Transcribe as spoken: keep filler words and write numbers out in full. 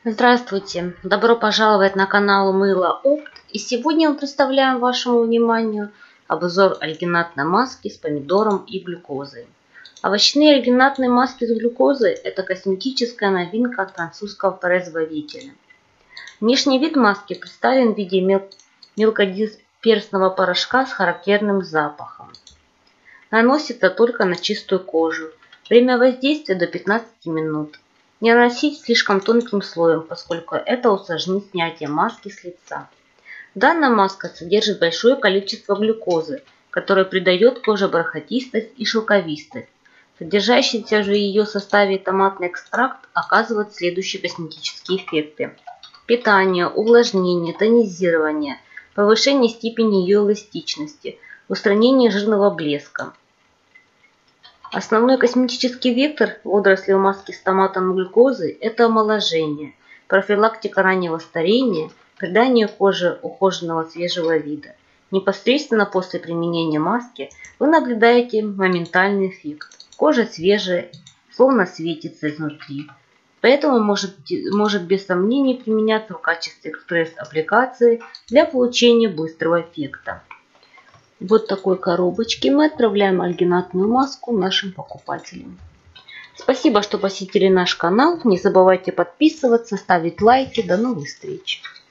Здравствуйте! Добро пожаловать на канал Мыло Опт. И сегодня мы представляем вашему вниманию обзор альгинатной маски с помидором и глюкозой. Овощные альгинатные маски с глюкозой – это косметическая новинка от французского производителя. Внешний вид маски представлен в виде мел мелкодисперсного порошка с характерным запахом. Наносится только на чистую кожу. Время воздействия до пятнадцати минут. Не наносить слишком тонким слоем, поскольку это усложнит снятие маски с лица. Данная маска содержит большое количество глюкозы, которая придает коже бархатистость и шелковистость. Содержащийся же в ее составе томатный экстракт оказывает следующие косметические эффекты: питание, увлажнение, тонизирование, повышение степени ее эластичности, устранение жирного блеска. Основной косметический вектор водорослей в маске с томатом и глюкозой – это омоложение, профилактика раннего старения, придание коже ухоженного свежего вида. Непосредственно после применения маски вы наблюдаете моментальный эффект. Кожа свежая, словно светится изнутри. Поэтому может, может без сомнений применяться в качестве экспресс-аппликации для получения быстрого эффекта. В вот такой коробочке мы отправляем альгинатную маску нашим покупателям. Спасибо, что посетили наш канал. Не забывайте подписываться, ставить лайки. До новых встреч!